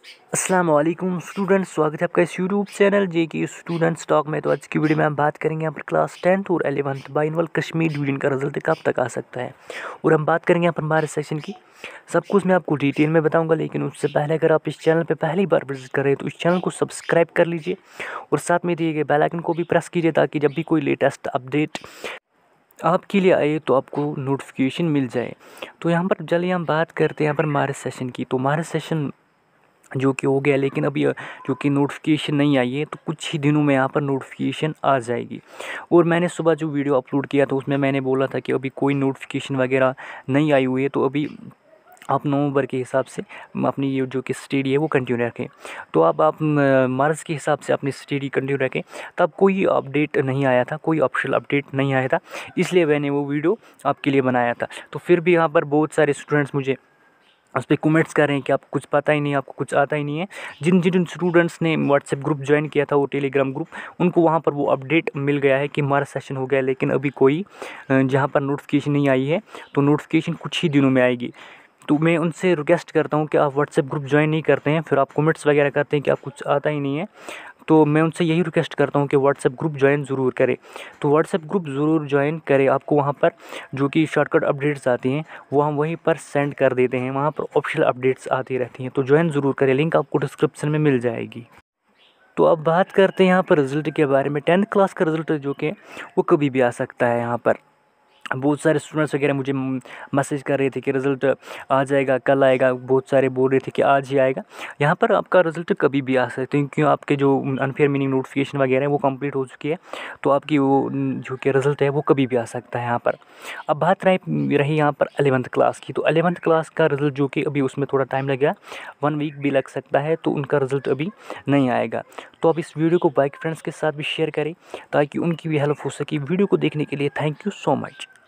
अस्सलाम वालेकुम स्टूडेंट, स्वागत है आपका इस यूट्यूब चैनल के स्टूडेंट्स टॉक में। तो आज की वीडियो में हम बात करेंगे यहाँ पर क्लास 10th और 11th बाइनवल कश्मीर डिवीजन का रिजल्ट कब तक आ सकता है, और हम बात करेंगे यहाँ पर हमारे सेशन की। सब कुछ मैं आपको डिटेल में बताऊंगा, लेकिन उससे पहले अगर आप इस चैनल पर पहली बार विजिट कर रहे हैं तो इस चैनल को सब्सक्राइब कर लीजिए और साथ में दिए गए बेल आइकन को भी प्रेस कीजिए, ताकि जब भी कोई लेटेस्ट अपडेट आपके लिए आए तो आपको नोटिफिकेशन मिल जाए। तो यहाँ पर चलिए हम बात करते हैं यहाँ पर हमारे सेशन की। तो हमारे सेशन जो कि हो गया, लेकिन अभी जो कि नोटिफिकेशन नहीं आई है, तो कुछ ही दिनों में यहाँ पर नोटिफिकेशन आ जाएगी। और मैंने सुबह जो वीडियो अपलोड किया था उसमें मैंने बोला था कि अभी कोई नोटिफिकेशन वगैरह नहीं आई हुई है, तो अभी आप नवंबर के हिसाब से अपनी ये जो कि स्टडी है वो कंटिन्यू रखें। तो अब आप मार्च के हिसाब से अपनी स्टडी कंटिन्यू रखें। तब कोई अपडेट नहीं आया था, कोई ऑफिशियल अपडेट नहीं आया था, इसलिए मैंने वो वीडियो आपके लिए बनाया था। तो फिर भी यहाँ पर बहुत सारे स्टूडेंट्स मुझे उस पर कमेंट्स कर रहे हैं कि आपको कुछ पता ही नहीं, आपको कुछ आता ही नहीं है। जिन जिन स्टूडेंट्स ने व्हाट्सएप ग्रुप ज्वाइन किया था, वो टेलीग्राम ग्रुप, उनको वहाँ पर वो अपडेट मिल गया है कि हमारा सेशन हो गया, लेकिन अभी कोई जहाँ पर नोटिफिकेशन नहीं आई है। तो नोटिफिकेशन कुछ ही दिनों में आएगी। तो मैं उनसे रिक्वेस्ट करता हूँ कि आप व्हाट्सएप ग्रुप ज्वाइन नहीं करते हैं, फिर आप कमेंट्स वगैरह करते हैं कि आप कुछ आता ही नहीं है। तो मैं उनसे यही रिक्वेस्ट करता हूँ कि व्हाट्सएप ग्रुप ज्वाइन ज़रूर करें। तो व्हाट्सएप ग्रुप ज़रूर ज्वाइन करें। आपको वहाँ पर जो कि शॉर्टकट अपडेट्स आती हैं वो हम वहीं पर सेंड कर देते हैं, वहाँ पर ऑफिशियल अपडेट्स आती रहती हैं। तो ज्वाइन ज़रूर करें, लिंक आपको डिस्क्रिप्शन में मिल जाएगी। तो अब बात करते हैं यहाँ पर रिज़ल्ट के बारे में। 10th क्लास का रिज़ल्ट जो कि वो कभी भी आ सकता है। यहाँ पर बहुत सारे स्टूडेंट्स वगैरह मुझे मैसेज कर रहे थे कि रिज़ल्ट आ जाएगा, कल आएगा। बहुत सारे बोल रहे थे कि आज ही आएगा। यहाँ पर आपका रिज़ल्ट कभी भी आ सकता है, क्योंकि आपके जो अनफेयर मीनिंग नोटिफिकेशन वगैरह है वो कंप्लीट हो चुकी है। तो आपकी वो जो कि रिज़ल्ट है वो कभी भी आ सकता है यहाँ पर। अब बात रही यहाँ पर 11th क्लास की। तो 11th क्लास का रिज़ल्ट जो कि अभी उसमें थोड़ा टाइम लगेगा, 1 वीक भी लग सकता है, तो उनका रिज़ल्ट अभी नहीं आएगा। तो अब इस वीडियो को बाकी फ्रेंड्स के साथ भी शेयर करें ताकि उनकी भी हेल्प हो सके। वीडियो को देखने के लिए थैंक यू सो मच।